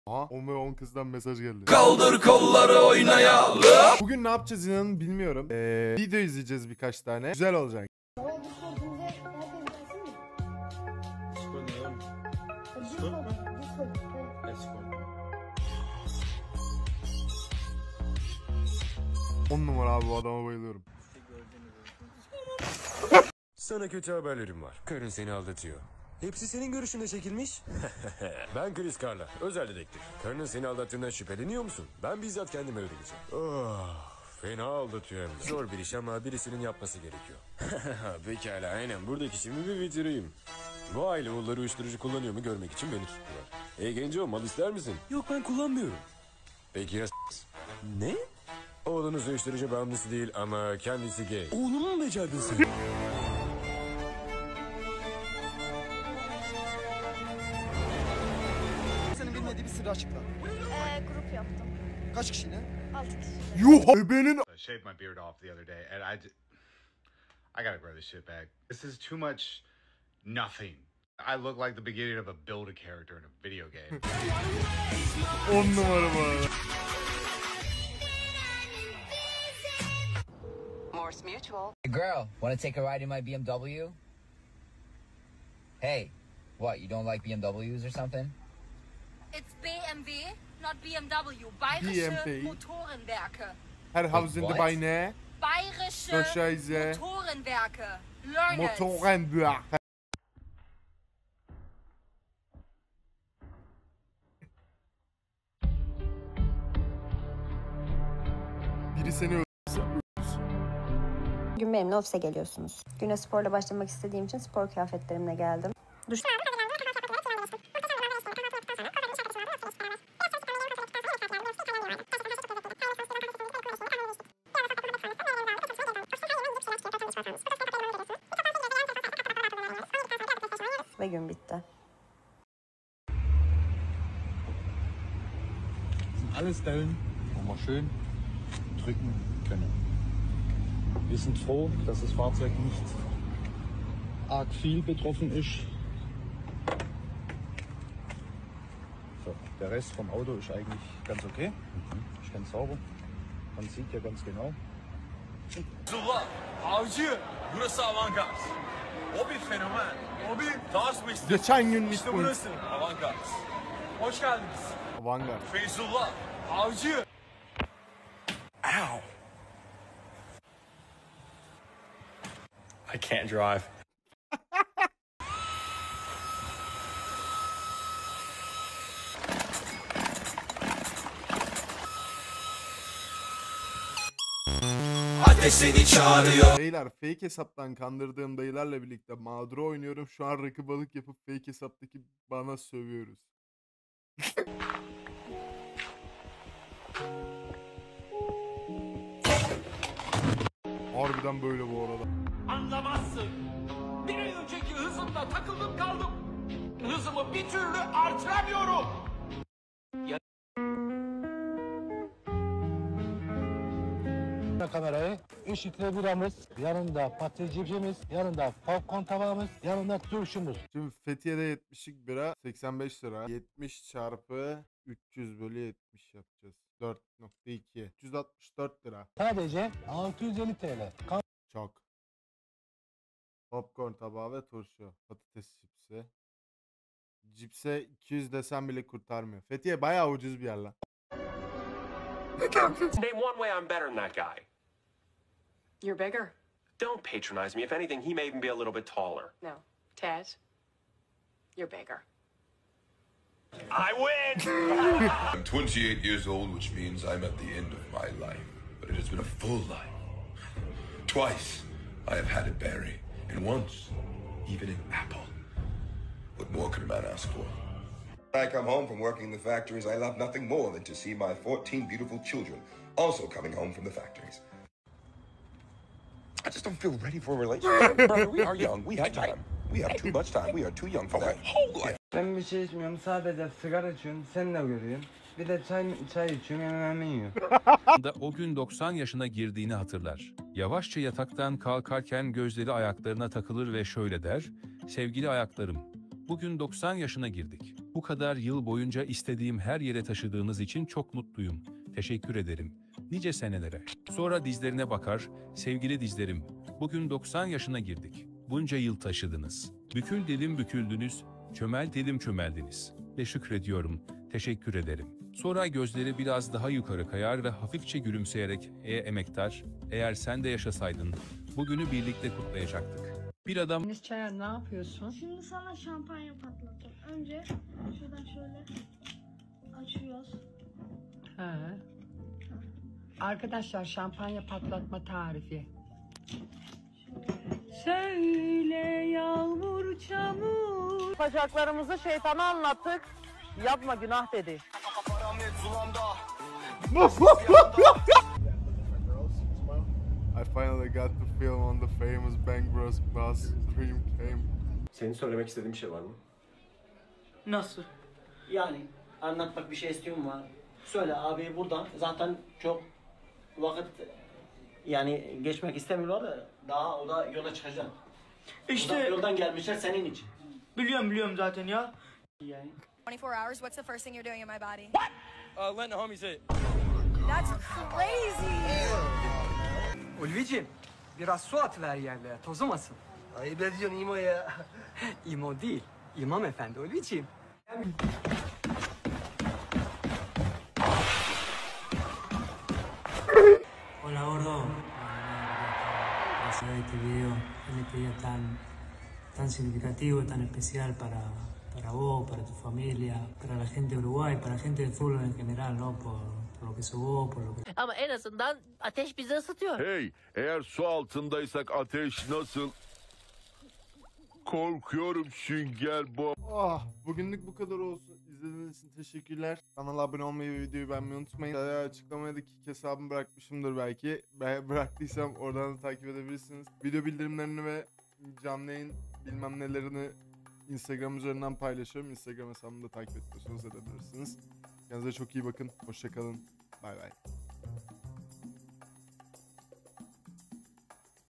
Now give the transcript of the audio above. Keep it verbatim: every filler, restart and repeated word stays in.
Aha, on ve on kızdan mesaj geldi. Kaldır kolları oynayalım. Bugün ne yapacağız inanın bilmiyorum. Ee, video izleyeceğiz birkaç tane. Güzel olacak. On numara abi, bu adama bayılıyorum. Sana kötü haberlerim var. Karın seni aldatıyor. Hepsi senin görüşünde çekilmiş. Ben Chris Carla, özel dedektif. Karının seni aldattığından şüpheleniyor musun? Ben bizzat kendim öğreneceğim. Oh, fena aldatıyor hem de. Zor bir iş ama birisinin yapması gerekiyor. Pekala, aynen. Buradaki işimi bir bitireyim. Bu aile oğulları uyuşturucu kullanıyor mu görmek için beni tuttular. Hey genco, mal ister misin? Yok, ben kullanmıyorum. Peki ya s***? Ne? Oğlunuz uyuşturucu bağımlısı değil ama kendisi gay. Oğlumu mu becerdin sen? Senin bilmediği bir sırrı açıkla. Ee, grup yaptım. Kaç kişiyle? Altı kişi. Yuh! Ebenin... I shaved my beard off the other day, and I, j- I gotta grow this shit back. This is too much nothing. I look like the beginning of a build-a character in a video game. On numara bu arada. Morse Mutual. Hey girl, wanna take a ride in my B M W? Hey, what, you don't like B M Ws or something? It's B M W, not B M W. Bayerische B M W. Motorenwerke. Her havuzunda what? bay ne? Bayerische Deutschreise. Motorenwerke. Learn it. Motorenbüach. Biri seni öldürse Bugün benimle ofise geliyorsunuz. Güne sporla başlamak istediğim için spor kıyafetlerimle geldim. Duş... Ve gün bitti. Alles Stellen, wo wir schön drücken können. Wir sind froh, dass das Fahrzeug nicht arg viel betroffen ist. So, der Rest vom Auto ist eigentlich ganz okay. Mhm. Ist ganz sauber. Man sieht ja ganz genau. Zula, avcı, burası Avantgard. O bir fenomen, o bir dans misti. geçen gün İşte işte burası Avantgard. Hoş geldiniz. Vanguard. Feyzullah, avcı. Ow. I can't drive. Ateş seni çağırıyor. Beyler, fake hesaptan kandırdığım dayılarla birlikte mağdura oynuyorum. Şu an rakı balık yapıp fake hesaptaki bana sövüyoruz. Harbiden böyle bu arada. Anlamazsın. Bir ay önceki hızımda takıldım kaldım. Hızımı bir türlü artıramıyorum. Kamerayı, ışıklı biramız, yanında patates yanında popcorn tabağımız, yanında turşumuz. Şimdi Fethiye'de yetmişlik bira seksen beş lira. yetmiş çarpı üç yüz bölü yetmiş yapacağız. dört nokta iki. üç yüz altmış dört lira. Sadece altı yüz elli TL. Çok. Popcorn tabağı ve turşu. Patates cipsi. Cipse iki yüz desem bile kurtarmıyor. Fethiye bayağı ucuz bir yer lan. Name one way I'm better than that guy. You're bigger. Don't patronize me. If anything, he may even be a little bit taller. No. Taz, you're bigger. I win. I'm twenty-eight years old, which means I'm at the end of my life. But it has been a full life. Twice I have had a berry, and once even an apple. What more could a man ask for? When I come home from working in the factories, I love nothing more than to see my fourteen beautiful children also coming home from the factories. I just don't feel ready for a relationship. Brother, we are young. We have time. We have too much time. We are too young for that. Yeah. Ben bir şey içmiyorum. Sadece sigara içiyorum. Sen de görüyorsun. Bir de çay, çay içiyorum. Hemen yiyorum. da o gün doksan yaşına girdiğini hatırlar. Yavaşça yataktan kalkarken gözleri ayaklarına takılır ve şöyle der: "Sevgili ayaklarım, bugün doksan yaşına girdik. Bu kadar yıl boyunca istediğim her yere taşıdığınız için çok mutluyum. Teşekkür ederim. Nice senelere. Sonra dizlerine bakar, sevgili dizlerim, bugün doksan yaşına girdik. Bunca yıl taşıdınız. Bükül dedim büküldünüz, çömel dedim çömeldiniz. Ve şükrediyorum, teşekkür ederim. Sonra gözleri biraz daha yukarı kayar ve hafifçe gülümseyerek, "E emektar, eğer sen de yaşasaydın, bugünü birlikte kutlayacaktık." Bir adam... Deniz Çayar ne yapıyorsun? Şimdi sana şampanya patlatacağım. Önce şuradan şöyle açıyoruz. He. Arkadaşlar şampanya patlatma tarifi. Söyle yağmur çamur. Bacaklarımızı şeytana anlattık. Yapma günah dedi. I finally got to film on the famous Bang Bros bus. Dream came. Senin söylemek istediğin bir şey var mı? Nasıl? Yani anlatmak bir şey istiyorum var. Söyle abi buradan. Zaten çok vakit yani geçmek istemiyorlar da daha o da yola çıkacak. İşte Buradan, yoldan gelmişler senin için. Biliyorum biliyorum zaten ya. Yani. twenty-four hours, what's the first thing you're doing in my body? What? Uh, letting the homies hit. That's crazy. Ulviciğim, biraz su atıver yerlere, tozumasın. Ayıp ediyorsun İmo ya. İmo değil, İmam Efendi Ulviciğim. Hola gordo. Gracias a este video en este día tan, tan significativo, tan especial para, para vos, para tu familia, para la gente de Uruguay, para la gente del fútbol en general, ¿no? Por, por lo que sos vos, por lo que... Ama en azından ateş bizi ısıtıyor. Hey, eğer su altındaysak ateş nasıl? Korkuyorum Sünger Bob. Oh, bugünlük bu kadar olsun. İzlediğiniz için teşekkürler. Kanala abone olmayı ve videoyu beğenmeyi unutmayın. Açıklamaya da kick hesabımı bırakmışımdır belki. Ben bıraktıysam oradan da takip edebilirsiniz. Video bildirimlerini ve canlı yayın bilmem nelerini Instagram üzerinden paylaşıyorum. Instagram hesabımı da takip ediyorsanız edebilirsiniz. Kendinize çok iyi bakın. Hoşça kalın. Bay bay.